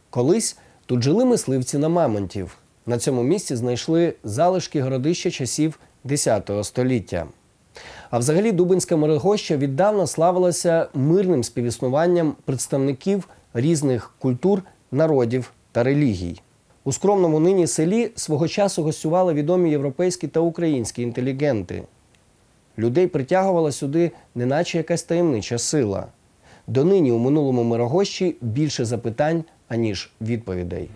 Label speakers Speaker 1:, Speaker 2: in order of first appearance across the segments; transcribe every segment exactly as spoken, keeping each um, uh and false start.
Speaker 1: Колись тут жили мисливці на мамонтів. На цьому місці знайшли залишки городища часів десятого століття. А взагалі Дубинське Мирогоща віддавна славилося мирним співіснуванням представників різних культур, народів та релігій. У скромному нині селі свого часу гостювали відомі європейські та українські інтелігенти. Людей притягувала сюди неначе якась таємнича сила. Донині у минулому Мирогощі більше запитань, аніж відповідей.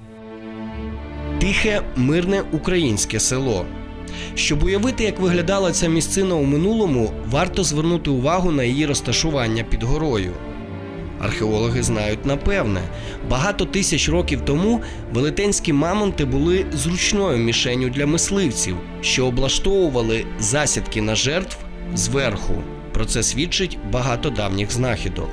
Speaker 1: Тихе, мирне українське село. Щоб уявити, як виглядала ця місцина у минулому, варто звернути увагу на її розташування під горою. Археологи знають напевне, багато тисяч років тому велетенські мамонти були зручною мішенню для мисливців, що облаштовували засідки на жертв зверху. Про це свідчить багато давніх знахідок.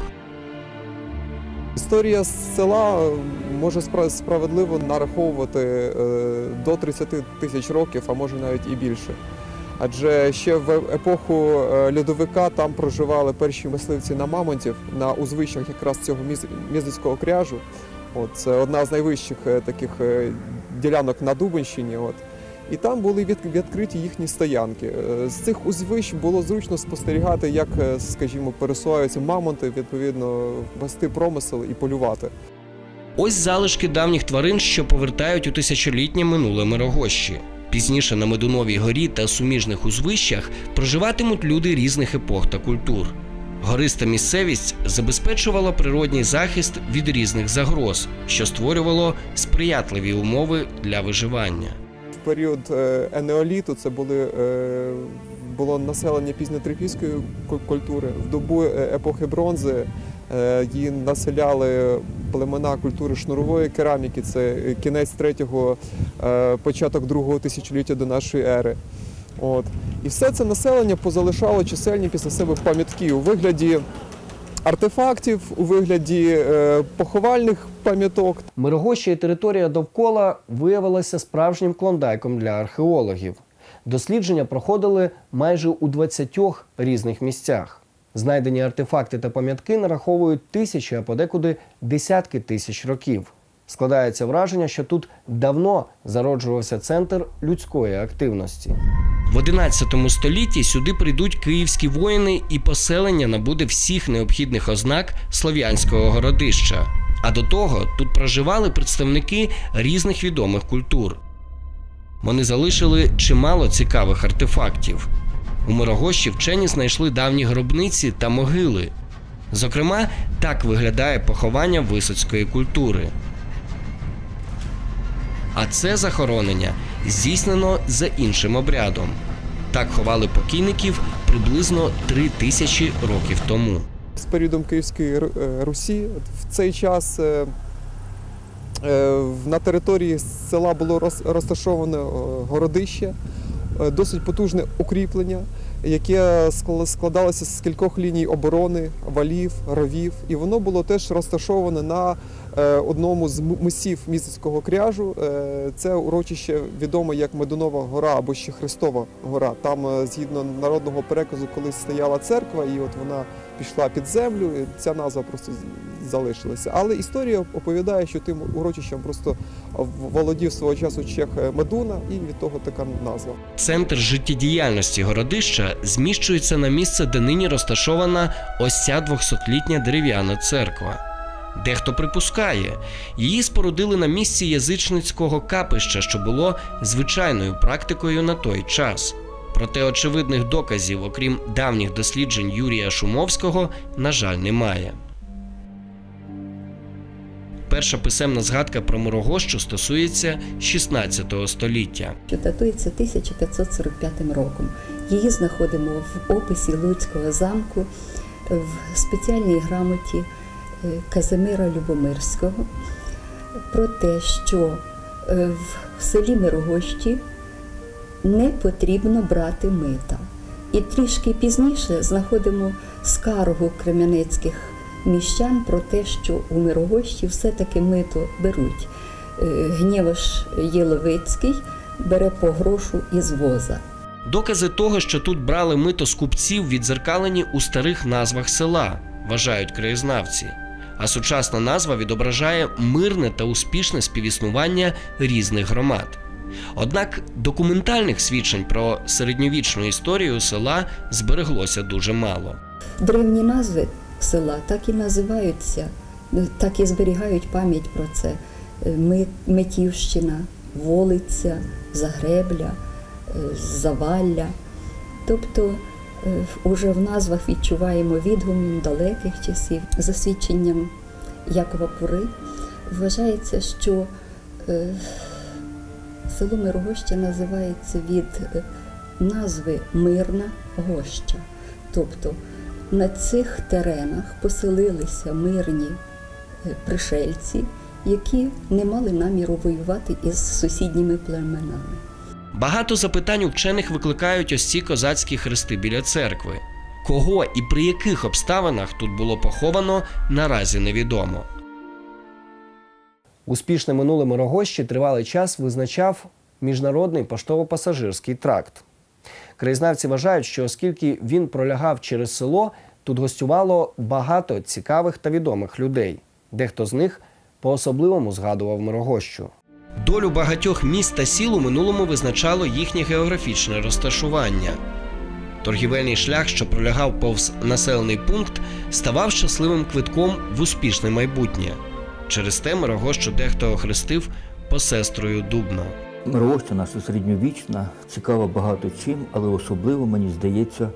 Speaker 2: Історія села може справедливо нараховувати до тридцяти тисяч років, а може навіть і більше. Адже ще в епоху льодовика там проживали перші мисливці на мамонтів, на узвищах якраз цього Мізницького кряжу. От, це одна з найвищих таких ділянок на Дубинщині. От. І там були відкриті їхні стоянки. З цих узвищ було зручно спостерігати, як, скажімо, пересуваються мамонти, відповідно, вести промисел і полювати.
Speaker 1: Ось залишки давніх тварин, що повертають у тисячолітнє минуле Мирогощі. Пізніше на Медуновій горі та суміжних узвищах проживатимуть люди різних епох та культур. Гориста місцевість забезпечувала природній захист від різних загроз, що створювало сприятливі умови для виживання.
Speaker 2: В період енеоліту це були, було населення пізньотрипільської культури. В добу епохи бронзи її населяли племена культури шнурової кераміки, це кінець третього, початок другого тисячоліття до нашої ери. От. І все це населення позалишало чисельні після себе пам'ятки у вигляді артефактів, у вигляді е, поховальних пам'яток.
Speaker 1: Мирогоща і територія довкола виявилася справжнім клондайком для археологів. Дослідження проходили майже у двадцятьох різних місцях. Знайдені артефакти та пам'ятки нараховують тисячі, а подекуди десятки тисяч років. Складається враження, що тут давно зароджувався центр людської активності. В одинадцятому столітті сюди прийдуть київські воїни і поселення набуде всіх необхідних ознак слов'янського городища. А до того тут проживали представники різних відомих культур. Вони залишили чимало цікавих артефактів. У Мирогощі вчені знайшли давні гробниці та могили. Зокрема, так виглядає поховання висоцької культури. А це захоронення здійснено за іншим обрядом. Так ховали покійників приблизно три тисячі років тому.
Speaker 2: З періодом Київської Русі в цей час на території села було розташоване городище, досить потужне укріплення, яке складалося з кількох ліній оборони, валів, ровів. І воно було теж розташоване на одному з мисів Мізницького кряжу. Це урочище відоме як Медунова гора або ще Христова гора. Там, згідно народного переказу, колись стояла церква, і от вона пішла під землю, і ця назва просто залишилася. Але історія оповідає, що тим урочищем просто володів свого часу чех Медуна, і від того така назва.
Speaker 1: Центр життєдіяльності городища зміщується на місце, де нині розташована ось ця двохсотлітня дерев'яна церква. Дехто припускає, її спорудили на місці язичницького капища, що було звичайною практикою на той час. Проте очевидних доказів, окрім давніх досліджень Юрія Шумовського, на жаль, немає. Перша писемна згадка про Мирогощу стосується шістнадцятого століття.
Speaker 3: Датується тисяча п'ятсот сорок п'ятим роком. Її знаходимо в описі Луцького замку, в спеціальній грамоті Казимира Любомирського про те, що в селі Мирогощі не потрібно брати мита. І трішки пізніше знаходимо скаргу кременецьких міщан про те, що у Мирогощі все-таки мито беруть. Гнєвош Єловицький бере по грошу із воза.
Speaker 1: Докази того, що тут брали мито з купців, віддзеркалені у старих назвах села, вважають краєзнавці. а сучасна назва відображає мирне та успішне співіснування різних громад. Однак документальних свідчень про середньовічну історію села збереглося дуже мало.
Speaker 3: Древні назви села так і називаються, так і зберігають пам'ять про це. Метівщина, Волиця, Загребля, Завалля. Тобто уже в назвах відчуваємо відгук далеких часів. За свідченням Якова Пури вважається, що село Мирогоща називається від назви Мирна Гоща. Тобто на цих теренах поселилися мирні пришельці, які не мали наміру воювати із сусідніми племенами.
Speaker 1: Багато запитань у вчених викликають ось ці козацькі хрести біля церкви. Кого і при яких обставинах тут було поховано, наразі невідомо. Успішне минуле Мирогощі тривалий час визначав міжнародний поштово-пасажирський тракт. Краєзнавці вважають, що оскільки він пролягав через село, тут гостювало багато цікавих та відомих людей. Дехто з них по-особливому згадував Мирогощу. Долю багатьох міст та сіл у минулому визначало їхнє географічне розташування. Торгівельний шлях, що пролягав повз населений пункт, ставав щасливим квитком в успішне майбутнє. Через те Мирогощу дехто охрестив посестрою Дубна.
Speaker 4: Мирогоща наша середньовічна, цікава багато чим, але особливо, мені здається,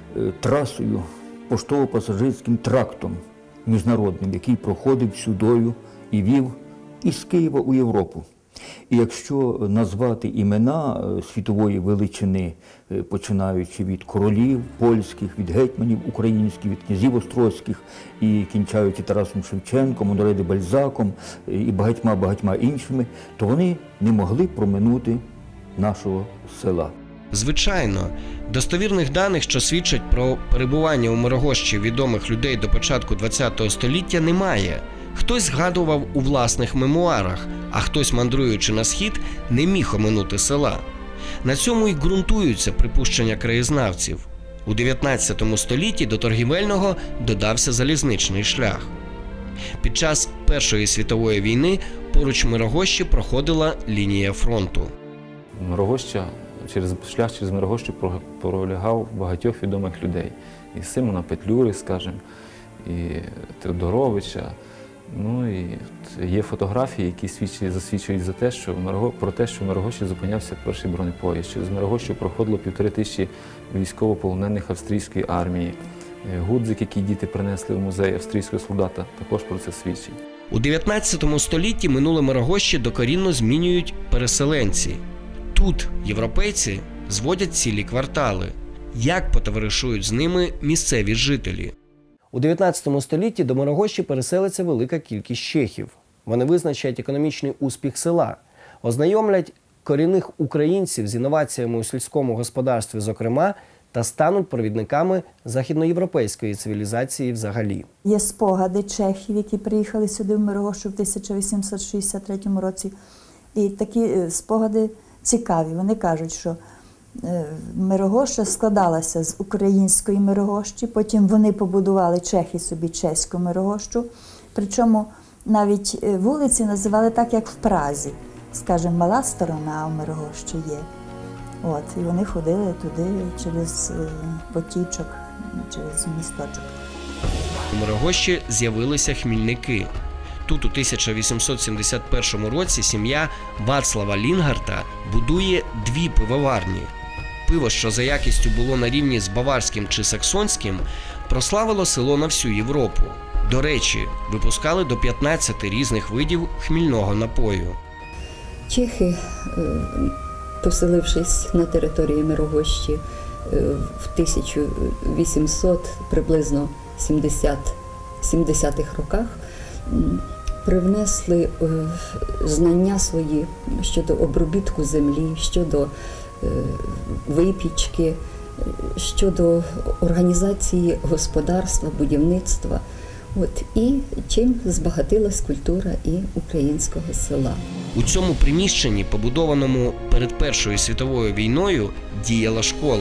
Speaker 4: трасою, поштово-пасажирським трактом міжнародним, який проходив сюдою і вів із Києва у Європу. І якщо назвати імена світової величини, починаючи від королів польських, від гетьманів українських, від князів острозьких, і кінчаючи Тарасом Шевченком, Оноре де Бальзаком і багатьма-багатьма іншими, то вони не могли проминути нашого села.
Speaker 1: Звичайно, достовірних даних, що свідчать про перебування у Мирогощі відомих людей до початку ХХ століття, немає. Хтось згадував у власних мемуарах, а хтось, мандруючи на схід, не міг оминути села. На цьому й ґрунтуються припущення краєзнавців. У дев'ятнадцятому столітті до торгівельного додався залізничний шлях. Під час Першої світової війни поруч Мирогощі проходила лінія фронту.
Speaker 5: Мирогоща, через шлях через Мирогощу пролягав багатьох відомих людей. І Симона Петлюри, скажімо, і Теодоровича. Ну і є фотографії, які свідчують, засвідчують за те, що про те, що в Мирогощі зупинявся перший бронепоїзд. Через Мирогощу проходило півтори тисячі військовополонених австрійської армії. Гудзик, який діти принесли в музей австрійського солдата, також про це свідчить.
Speaker 1: У дев'ятнадцятому столітті минуле Мирогощі докорінно змінюють переселенці. Тут європейці зводять цілі квартали. Як потоваришують з ними місцеві жителі? У дев'ятнадцятому столітті до Мирогощі переселиться велика кількість чехів. Вони визначають економічний успіх села, ознайомлять корінних українців з інноваціями у сільському господарстві зокрема та стануть провідниками західноєвропейської цивілізації взагалі.
Speaker 6: Є спогади чехів, які приїхали сюди в Мирогощу в тисяча вісімсот шістдесят третьому році. І такі спогади цікаві. Вони кажуть, що Мирогоща складалася з української Мирогощі, потім вони побудували чехи собі чеську Мирогощу, причому навіть вулиці називали так, як в Празі. Скажімо, мала сторона у Мирогощі є. От, і вони ходили туди через потічок, через місточок.
Speaker 1: У Мирогощі з'явилися хмільники. Тут у тисяча вісімсот сімдесят першому році сім'я Вацлава Лінгарта будує дві пивоварні. Пиво, що за якістю було на рівні з баварським чи саксонським, прославило село на всю Європу. До речі, випускали до п'ятнадцяти різних видів хмільного напою.
Speaker 3: Чехи, поселившись на території Мирогощі в тисяча вісімсот приблизно сімдесятих роках, привнесли знання свої щодо обробітку землі, щодо випічки, щодо організації господарства, будівництва. От, і чим збагатилась культура і українського села.
Speaker 1: У цьому приміщенні, побудованому перед Першою світовою війною, діяла школа.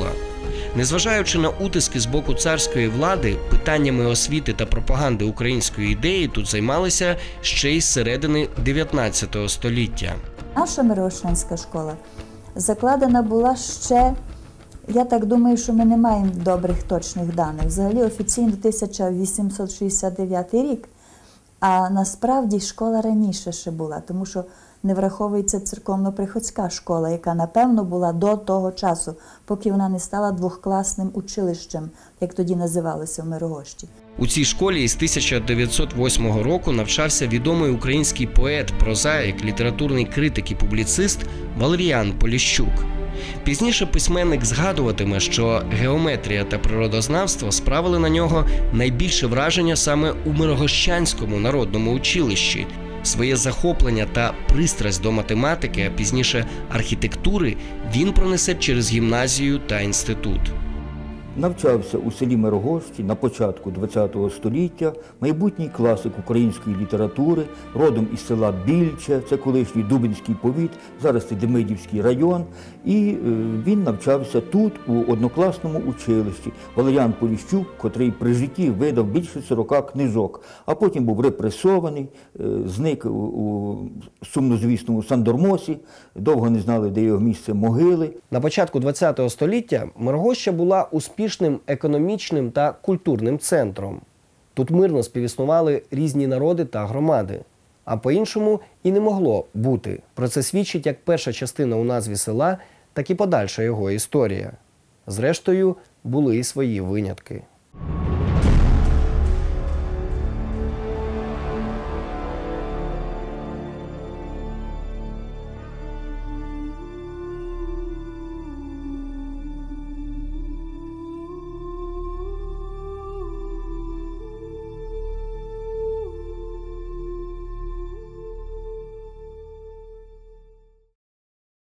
Speaker 1: Незважаючи на утиски з боку царської влади, питаннями освіти та пропаганди української ідеї тут займалися ще й з середини дев'ятнадцятого століття.
Speaker 6: Наша Мирогощанська школа закладена була ще, я так думаю, що ми не маємо добрих точних даних. Взагалі офіційно тисяча вісімсот шістдесят дев'ятий рік, а насправді школа раніше ще була, тому що не враховується церковно-приходська школа, яка, напевно, була до того часу, поки вона не стала двохкласним училищем, як тоді називалося в Мирогощі.
Speaker 1: У цій школі із тисяча дев'ятсот восьмого року навчався відомий український поет, прозаїк, літературний критик і публіцист Валеріан Поліщук. Пізніше письменник згадуватиме, що геометрія та природознавство справили на нього найбільше враження саме у Мирогощанському народному училищі. Своє захоплення та пристрасть до математики, а пізніше архітектури, він пронесе через гімназію та інститут.
Speaker 4: Навчався у селі Мирогощі на початку ХХ століття, майбутній класик української літератури, родом із села Більче, це колишній Дубинський повіт, зараз це Демидівський район. І е, він навчався тут, у однокласному училищі. Валеріан Поліщук, котрий при житті видав більше сорока книжок, а потім був репресований, е, зник у, у сумнозвісному Сандормосі, довго не знали, де його місце могили.
Speaker 1: На початку ХХ століття Мирогоща була успішним економічним та культурним центром. Тут мирно співіснували різні народи та громади. А по-іншому і не могло бути. Про це свідчить як перша частина у назві села, так і подальша його історія. Зрештою, були і свої винятки.